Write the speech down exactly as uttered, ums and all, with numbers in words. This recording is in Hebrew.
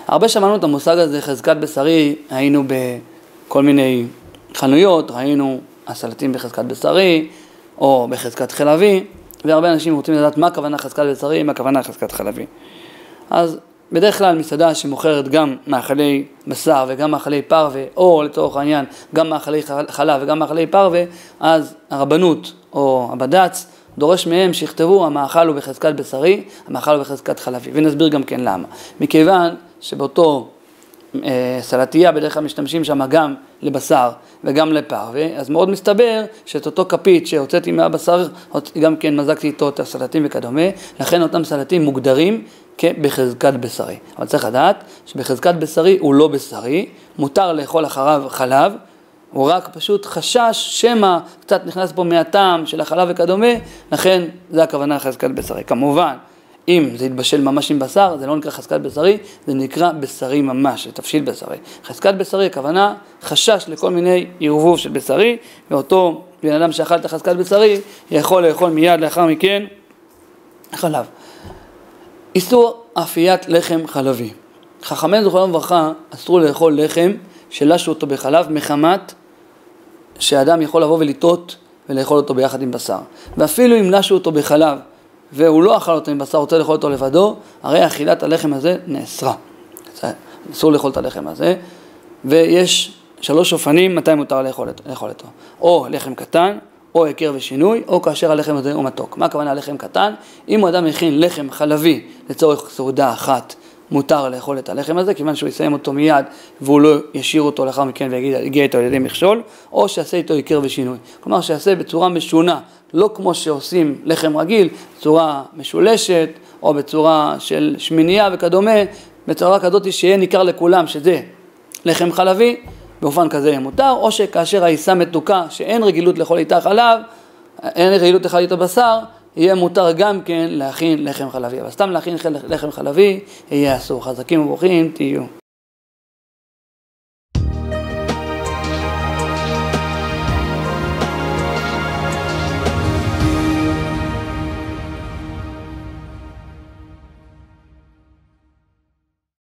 הרבה שמענו את המושג הזה, חזקת בשרי, היינו בכל מיני חנויות, ראינו הסלטים בחזקת בשרי, או בחזקת חלבי, והרבה אנשים רוצים לדעת מה הכוונה חזקת בשרי, מה הכוונה חזקת חלבי. אז בדרך כלל מסעדה שמוכרת גם מאכלי בשר וגם מאכלי פרווה, או לצורך העניין גם מאכלי חלב וגם מאכלי פרווה, אז הרבנות או הבד"ץ דורש מהם שיכתבו המאכל הוא בחזקת בשרי, המאכל הוא בחזקת חלבי, ונסביר גם כן למה. מכיוון שבאותו אה, סלטייה בדרך כלל משתמשים שם גם לבשר וגם לפרווה, אז מאוד מסתבר שאת אותו כפית שהוצאתי מהבשר, גם כן מזגתי איתו את הסלטים וכדומה, לכן אותם סלטים מוגדרים כבחזקת בשרי. אבל צריך לדעת שבחזקת בשרי הוא לא בשרי, מותר לאכול אחריו חלב, הוא רק פשוט חשש שמא קצת נכנס פה מהטעם של החלב וכדומה, לכן זה הכוונה חזקת בשרי. כמובן, אם זה יתבשל ממש עם בשר, זה לא נקרא חזקת בשרי, זה נקרא בשרי ממש, תבשיל בשרי. חזקת בשרי, הכוונה חשש לכל מיני ערבוב של בשרי, ואותו בן אדם שאכל את החזקת בשרי יכול לאכול מיד לאחר מכן חלב. איסור אפיית לחם חלבי. חכמינו זכרונם לברכה אסרו לאכול לחם שלשו אותו בחלב מחמת שאדם יכול לבוא ולטעות ולאכול אותו ביחד עם בשר. ואפילו אם לשו אותו בחלב והוא לא אכל אותו עם בשר, רוצה לאכול אותו לבדו, הרי אכילת הלחם הזה נאסרה. אסור לאכול את הלחם הזה, ויש שלוש אופנים מתי מותר לאכול, לאכול אותו. או לחם קטן, או עקר ושינוי, או כאשר הלחם הזה הוא מתוק. מה הכוונה לחם קטן? אם הוא אדם מכין לחם חלבי לצורך סעודה אחת, מותר לאכול את הלחם הזה, כיוון שהוא יסיים אותו מיד, והוא לא ישאיר אותו לאחר מכן ויגיד, הגיע איתו על ידי מכשול, או שיעשה איתו עקר ושינוי. כלומר, שיעשה בצורה משונה, לא כמו שעושים לחם רגיל, בצורה משולשת, או בצורה של שמינייה וכדומה, בצורה כזאת שיהיה ניכר לכולם שזה לחם חלבי, באופן כזה יהיה מותר, או שכאשר העיסה מתוקה, שאין רגילות לאכול איתה חלב, אין רגילות לאכול איתה בשר, יהיה מותר גם כן להכין לחם חלבי. אבל סתם להכין לחם חלבי, יהיה אסור. חזקים וברוכים תהיו.